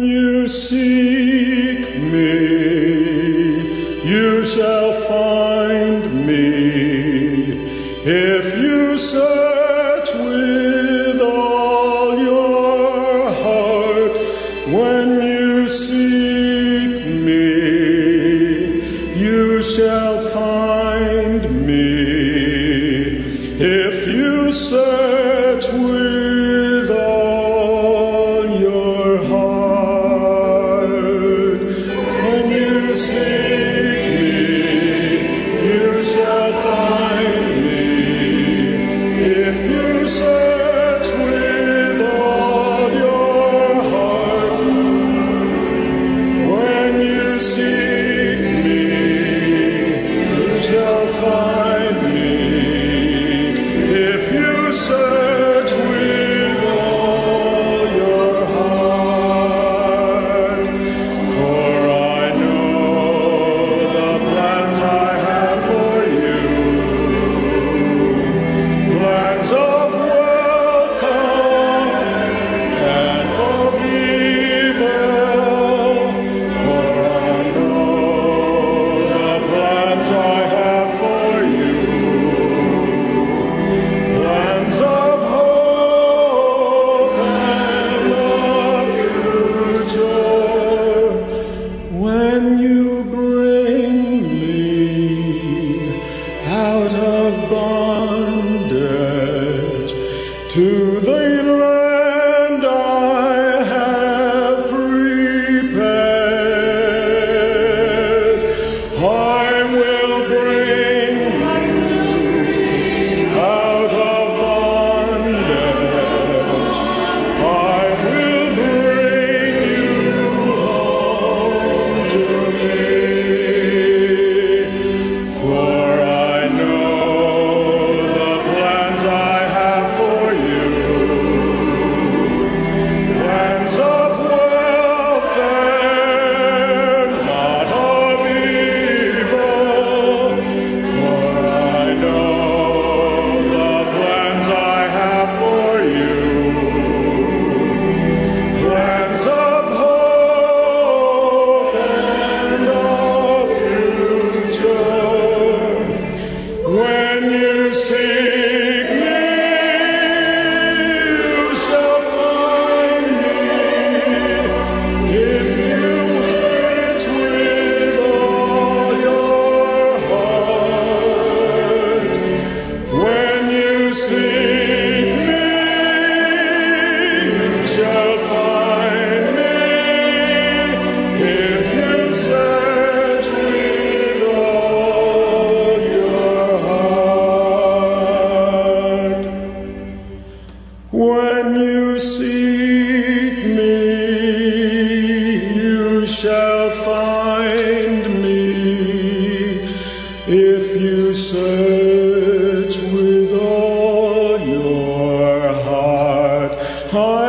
When you seek me, you shall find me. If you search with all your heart, when you seek me, you shall find me. If you search with all your heart, when you seek me, you shall find me. If you search with all your heart, when you seek me, you shall find me. If you search with all your heart, for I know the plans I have for you, plans of welcome and of evil. For I know the plans I have for you, plans of hope and of future. When you bring me out of bondage to the land I have prepared, I will bring you out of bondage. I will bring you home to me. For I know the plans I have for you, plans of welfare, not of evil. For I know the plans I have for you, plans of hope and of future. When you seek me, you shall find me. If you search with all your heart, when you seek me, you shall find me. If you search with all your heart, when you seek me, you shall find me. If you search with all your heart,